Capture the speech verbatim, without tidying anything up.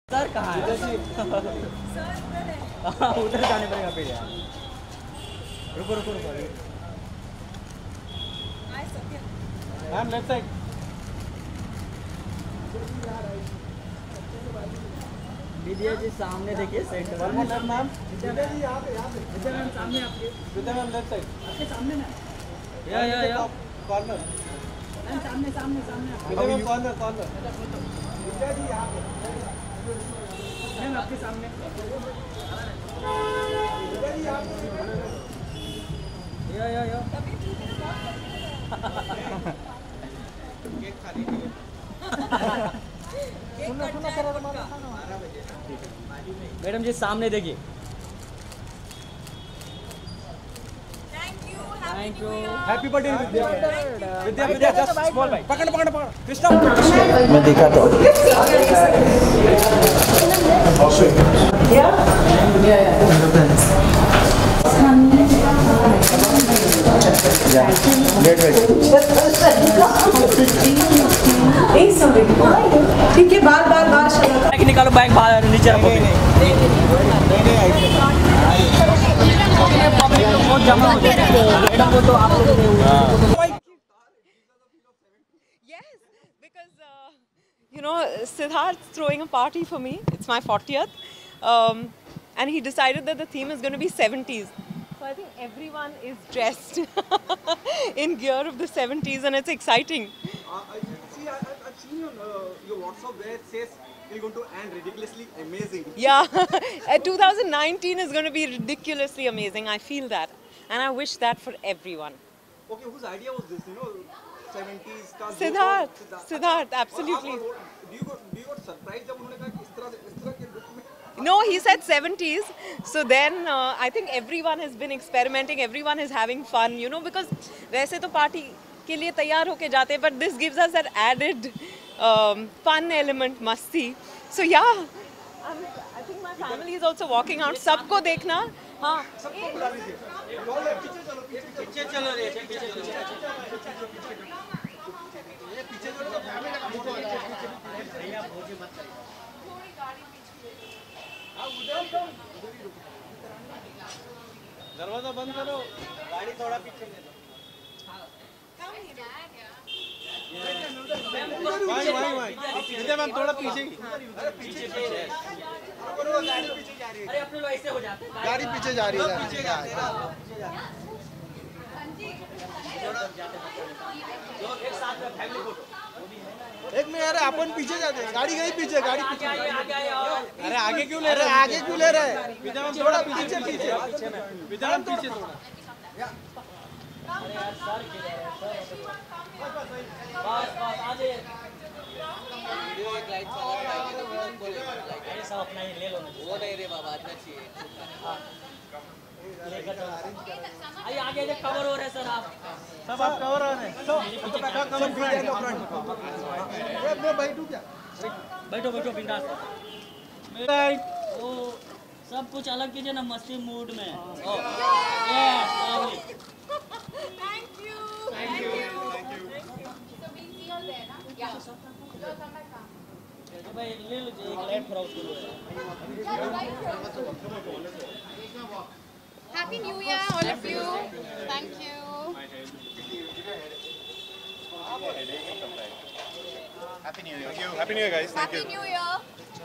Sir कहाँ है? Sir उधर है। हाँ उधर जाने पड़ेगा फिर यार। रुको रुको रुको। Ma'am left side. Vidya ji सामने देखिए centre. One more left ma'am. Vidya ji यहाँ पे यहाँ पे। विद्या मैम सामने आपके। Vidya ma'am left side. आपके सामने ना। या या या। कॉर्नर। मैम सामने सामने सामने। Vidya ma'am corner corner. Vidya ji यहाँ पे। मैम आपके सामने। या या या। केक खा लीजिए। सुनो सुनो करो मैडम जी सामने देखिए। Thank you. Happy birthday Vidya. Vidya Vidya just small bike. पकड़ पकड़ पकड़ कृष्णा। मैं देखा तो ठीक है बार बार बार निकालो बैग बाहर नीचे रखो। बहुत जमा हो जाता है मैडम वो तो आप लोग। Yes, because uh, you know Siddharth's throwing a party for me. It's my fortieth, um, and he decided that the theme is going to be seventies. So I think everyone is dressed in gear of the seventies, and it's exciting. Uh, I, see, I, I've seen your, uh, your WhatsApp where it says it's going to end ridiculously amazing. Yeah, twenty nineteen is going to be ridiculously amazing. I feel that, and I wish that for everyone. Okay, whose idea was this? You know, seventies का Siddharth, Siddharth, absolutely. Do you got do you got surprised जब उन्होंने कहा कि इस तरह से इस तरह के look में? No, he said seventies. So then uh, I think everyone has been experimenting. Everyone is having fun. You know, because वैसे तो party के लिए तैयार होके जाते हैं, but this gives us that added um, fun element, masti. So yeah, I'm, I think my family is also walking out. सबको देखना, हाँ. पीछे चलो रे पीछे चलो। ये पीछे चलो भैया भोजी मत करिए। दरवाजा बंद करो। गाड़ी थोड़ा पीछे ले लो। भाई भाई भाई विद्या मैम थोड़ा पीछे। अरे पीछे पीछे। गाड़ी पीछे जा रही है। अरे अपने लोग ऐसे हो जाते हैं। गाड़ी पीछे जा रही है। पीछे जा रही है। एक साथ में फैमिली फोटो। एक में यार अपन पीछे जाते हैं। गाड़ी गई पीछे गाड़ी पीछे। अरे आगे क्यों ले रहे? आगे क्यों ले रहे? विद्या मैम थोड़ा पीछे पीछे। विद्या मैम पीछे थोड़ा। अरे यार सर बस बस आ जाइए। वीडियो एक लाइट वाला अरे सब अपना ही ले लो। वो नहीं रे बाबा इतना चाहिए। लेकर चलो। आइए आगे आगे कवर हो रहे हैं सर आप। सब आप कवर हो रहे हैं। सब कवर फ्रंट। ए मैं बैठूं क्या? बैठो बैठो बिंदास। ओ सब कुछ अलग कीजिए ना मस्ती मूड में। Oh yes Thank you. Thank you. Thank you. So we see you there, na? Yeah. So come back. भाई ले लीजिए एक लाइट थोड़ा उसको लो। Happy New Year, all of you. Thank you. Happy New Year. Thank you. Happy New Year, guys. Thank Happy you. New Year.